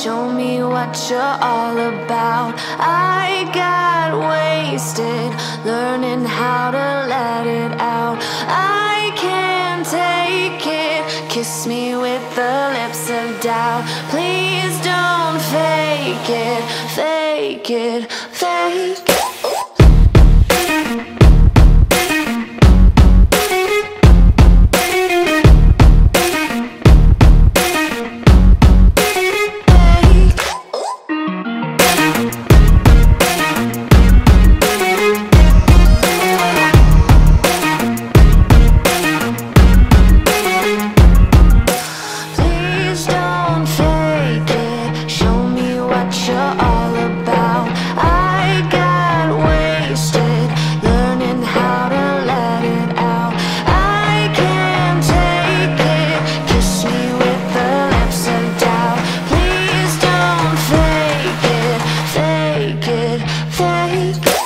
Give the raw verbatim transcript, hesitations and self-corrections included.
show me what you're all about. I got wasted learning how to let it out. I can't take it, kiss me with the lips of doubt. Please don't fake it, fake it, fake it. Fake